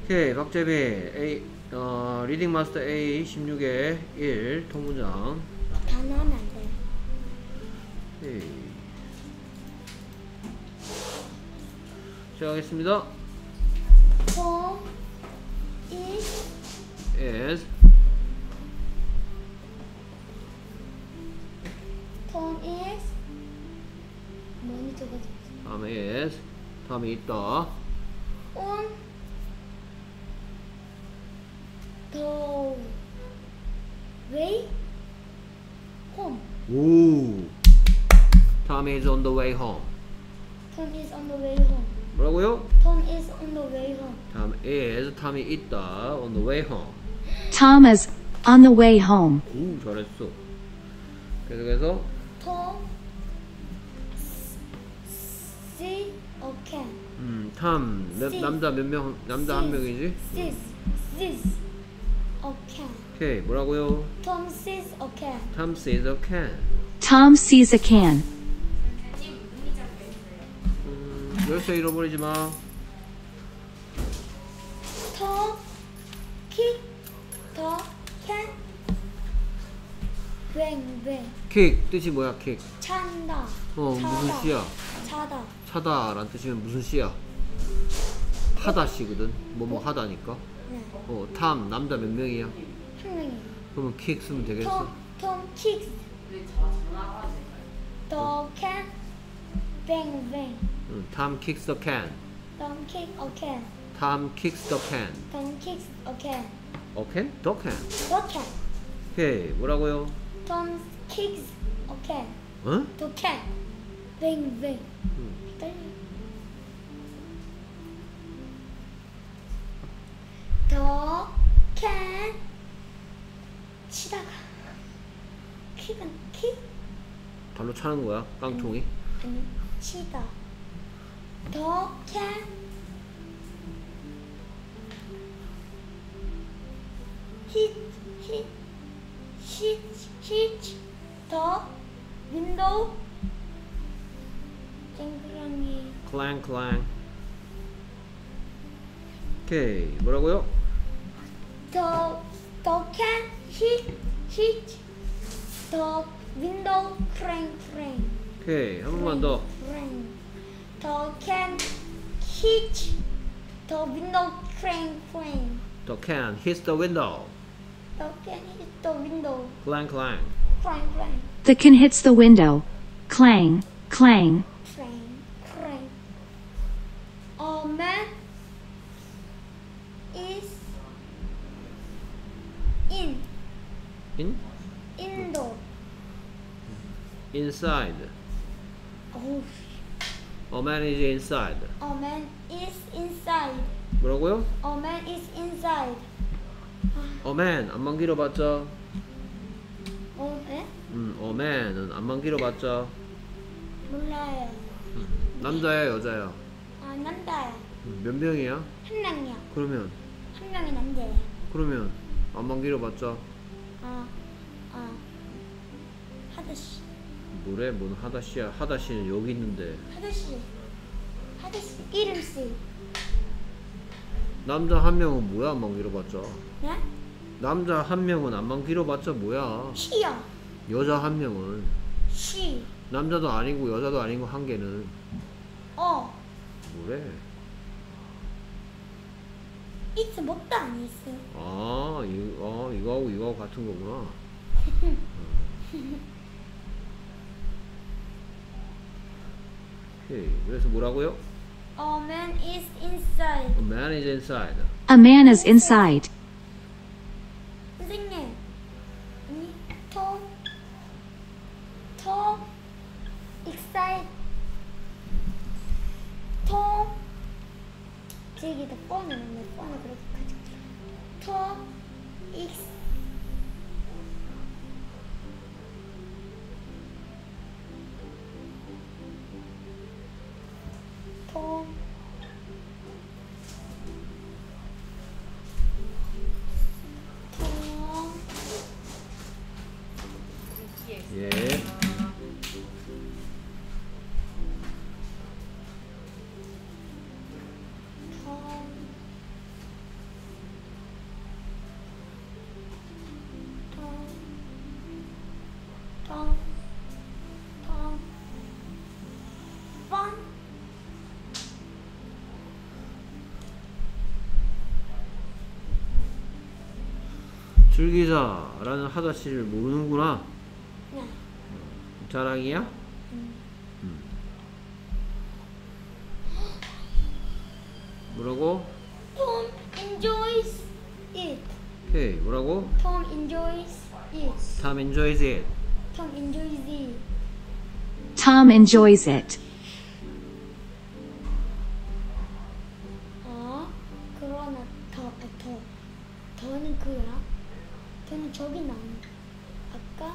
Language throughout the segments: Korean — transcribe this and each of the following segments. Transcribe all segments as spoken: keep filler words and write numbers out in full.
오케이, 박재빈 A 어 리딩 마스터 A 십육의 일 통문장. 다 나오면 안 돼요. 오케이. 시작하겠습니다. Tom is is Tom is 뭐니 저거 다음에 is 다음에 있다. on the way home. 오. Tom is on the way home. Tom is on the way home. 뭐라고요? Tom is on the way home. 다음 is 탐이 있다 on the way home. Tom is on the way home. 오, 잘했어. 계속해서 Tom see a can. 음, 탐 몇, See. 남자 몇 명? 남자 한 명이지? Sees sees a can. 오케이, 뭐라고요? Tom sees a can. Tom sees a can. Tom sees a can. 음, 열쇠 잃어버리지 마. Tom kick the can. bang bang. 킥 뜻이 뭐야? 킥. 찬다. 어, 무슨 차다. 시야? 차다. 차다라는 뜻이면 무슨 시야? 하다 시거든. 뭐뭐 하다니까. 네. 어, 탐 남자 몇 명이야? 한 명이. 그러면 킥 쓰면 되겠어. Tom Tom kicks the can. bang bang. 응, Tom kicks the can. Tom kick a can. Tom kicks the can. Tom kicks a can. 어, can? The can. The can. 오케이, 뭐라고요? Tom kicks a can. 어? The can. bang bang. 응. The can 치다가 킥은 킥? 발로 차는 거야? 깡통이? 아니 치다. The can hit hit hit hit the window. 땡그랑이 클랑 클랑. 오케이, 뭐라고요? The the can hit hit the window crank crank. 오케이, 한 번만 더. crank. The can hit the window crank crank. The can hits the window. The can hit the window 클랑 클랑. crank crank The can hits the window. Clang, clang. crank crank. A man is in In? indoor. Inside. Oh, A man is inside. a man is inside. 뭐라고요? A man is inside. A man 안만 길어봤자. 어, 네? 음, a man은 안만 길어봤자. 몰라요. 남자야 여자야? 아, 남자야. 음, 몇 명이야? 한 명이야. 그러면 한 명이 남자야. 그러면 안만 길어봤자. 아, 아, 하드씨. 뭐래? 뭔 하다씨야? 하다씨는 여기 있는데. 하드씨. 하드씨. 이름씨. 남자 한 명은 뭐야? 안만 길어봤자. 네? 남자 한 명은 안만 길어봤자 뭐야? 시야. 여자 한 명은 시. 남자도 아니고 여자도 아니고 한 개는 어. 뭐래? 이츠 먹다 안 있어. 아, 이, 아 이거하고 이거하고 같은 거구나. 오케이. 그래서 뭐라고요? A man is inside. A man is inside. A man is inside. 선생님. 아니, 톰. 톰. excited. 톰. 저기다 뻔을 내 뻔을 그렇게 가지고. 톰. ex. 톰. 톰. 예. 톰. 즐기자라는 하다시를 모르는구나. 네. 자랑이야? 음. 음. 뭐라고? Tom enjoys it. 오케이. 뭐라고? Tom enjoys it. Tom enjoys it. Tom enjoys it. Tom enjoys it. 어? 그러나 더, 아, 더. 더는 그야? 더는 저기 나오는. 아까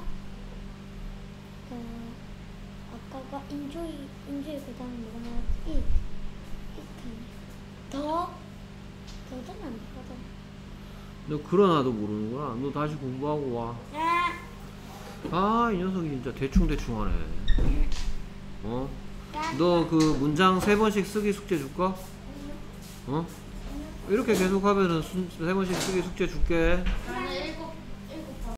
어, 아까가 enjoy, enjoy 그 다음에 뭐가 나왔지? it. it. 더? 더는 안 되거든. 너 그러나도 모르는구나. 너 다시 공부하고 와. 아! 아, 이 녀석이 진짜 대충대충 하네. 어? 너 그 문장 세 번씩 쓰기 숙제 줄까? 어? 이렇게 계속 하면은 순- 세 번씩 쓰기 숙제 줄게.